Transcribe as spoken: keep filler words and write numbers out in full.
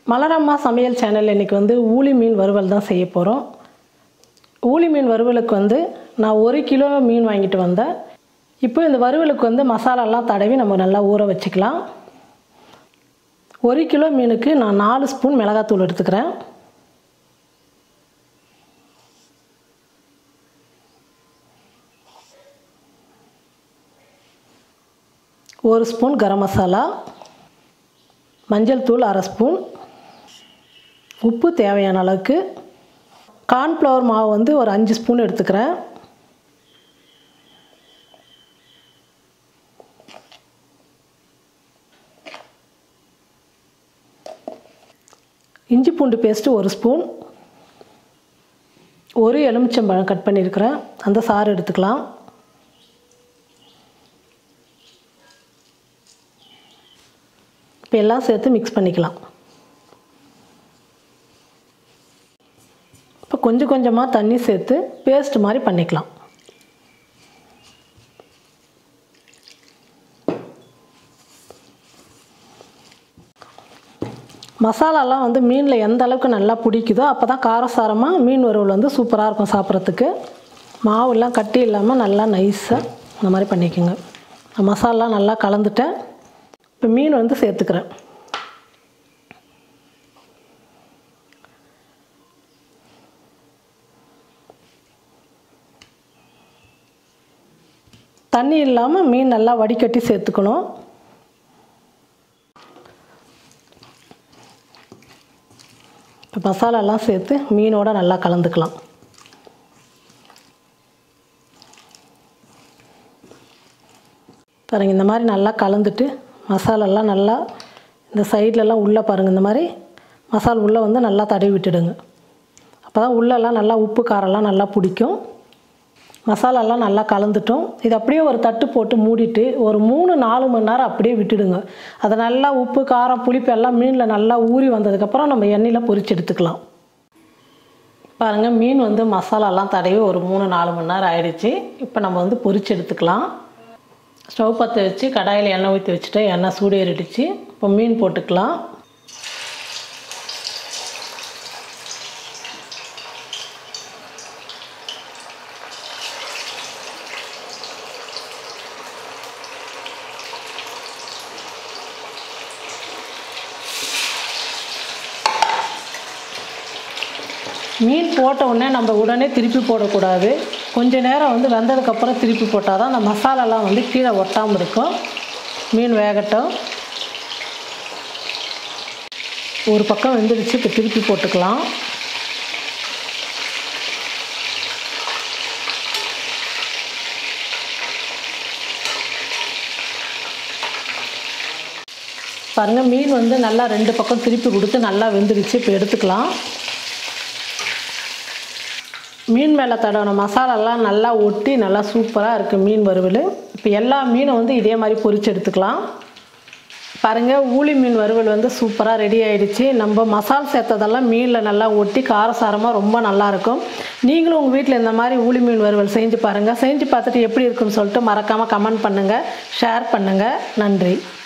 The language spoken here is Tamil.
மலரம்மா சமையல் சேனல் இன்றைக்கி வந்து ஊளி மீன் வறுவல் தான் செய்ய போகிறோம். ஊளி மீன் வறுவலுக்கு வந்து நான் ஒரு கிலோ மீன் வாங்கிட்டு வந்தேன். இப்போ இந்த வறுவலுக்கு வந்து மசாலாலாம் தடவி நம்ம நல்லா ஊற வச்சுக்கலாம். ஒரு கிலோ மீனுக்கு நான் நாலு ஸ்பூன் மிளகாத்தூள் எடுத்துக்கிறேன். ஒரு ஸ்பூன் கரம் மசாலா, மஞ்சள் தூள் அரை ஸ்பூன், உப்பு தேவையான அளவுக்கு, கார்ன்ஃப்ளவர் மாவு வந்து ஒரு அஞ்சு ஸ்பூன் எடுத்துக்கிறேன். இஞ்சி பூண்டு பேஸ்ட்டு ஒரு ஸ்பூன், ஒரு எலுமிச்சம்பழம் கட் பண்ணியிருக்கிறேன், அந்த சாறு எடுத்துக்கலாம். இப்போ எல்லாம் சேர்த்து மிக்ஸ் பண்ணிக்கலாம். இப்போ கொஞ்சம் கொஞ்சமாக தண்ணி சேர்த்து பேஸ்ட் மாதிரி பண்ணிக்கலாம். மசாலாலாம் வந்து மீனில் எந்த அளவுக்கு நல்லா பிடிக்குதோ அப்போ தான் காரசாரமாக மீன் வறுவல் வந்து சூப்பராக இருக்கும் சாப்பிட்றதுக்கு. மாவுலாம் கட்டி இல்லாமல் நல்லா நைஸாக இந்த மாதிரி பண்ணிக்கோங்க. மசாலாலாம் நல்லா கலந்துட்டேன். இப்போ மீன் வந்து சேர்த்துக்கிறேன். தண்ணி இல்லாமல் மீன் நல்லா வடிகட்டி சேர்த்துக்கணும். இப்போ மசாலாலாம் சேர்த்து மீனோட நல்லா கலந்துக்கலாம். பாருங்கள், இந்த மாதிரி நல்லா கலந்துட்டு மசாலாலாம் நல்லா இந்த சைட்லலாம் உள்ளே பாருங்கள், இந்த மாதிரி மசாலா உள்ளே வந்து நல்லா தடவி விட்டுடுங்க. அப்போ தான் உள்ளெல்லாம் நல்லா உப்பு காரெல்லாம் நல்லா பிடிக்கும். மசாலாலாம் நல்லா கலந்துட்டோம். இது அப்படியே ஒரு தட்டு போட்டு மூடிட்டு ஒரு மூணு நாலு மணி நேரம் அப்படியே விட்டுடுங்க. அதை நல்லா உப்பு காரம் புளிப்பு எல்லாம் மீனில் நல்லா ஊறி வந்ததுக்கப்புறம் நம்ம எண்ணெயில் பொரிச்சு எடுத்துக்கலாம். பாருங்கள், மீன் வந்து மசாலாலாம் தடவி ஒரு மூணு நாலு மணி நேரம் ஆயிடுச்சு. இப்போ நம்ம வந்து பொரிச்சு எடுத்துக்கலாம். ஸ்டவ் பற்ற வச்சு கடாயில் எண்ணெய் ஊற்றி வச்சுட்டு எண்ணெய் சூடேறிடுச்சு. இப்போ மீன் போட்டுக்கலாம். மீன் போட்ட உடனே நம்ம உடனே திருப்பி போடக்கூடாது. கொஞ்ச நேரம் வந்து வெந்ததுக்கப்புறம் திருப்பி போட்டால் தான் அந்த மசாலாலாம் வந்து கீழே ஒட்டாமல் இருக்கும். மீன் வேகட்டும். ஒரு பக்கம் வெந்துடுச்சு. இப்போ திருப்பி போட்டுக்கலாம். பாருங்கள், மீன் வந்து நல்லா ரெண்டு பக்கம் திருப்பி கொடுத்து நல்லா வெந்துடுச்சு. இப்போ எடுத்துக்கலாம். மீன் மேலே தடவின மசாலாலாம் நல்லா ஒட்டி நல்லா சூப்பராக இருக்குது மீன் வறுவல். இப்போ எல்லா மீனும் வந்து இதே மாதிரி பொரிச்சு எடுத்துக்கலாம். பாருங்கள், ஊளி மீன் வறுவல் வந்து சூப்பராக ரெடி ஆகிடுச்சு. நம்ம மசால் சேர்த்ததெல்லாம் மீனில் நல்லா ஒட்டி காரசாரமாக ரொம்ப நல்லாயிருக்கும். நீங்களும் உங்கள் வீட்டில் இந்த மாதிரி ஊளி மீன் வறுவல் செஞ்சு பாருங்கள். செஞ்சு பார்த்துட்டு எப்படி இருக்குன்னு சொல்லிட்டு மறக்காமல் கமெண்ட் பண்ணுங்கள், ஷேர் பண்ணுங்கள். நன்றி.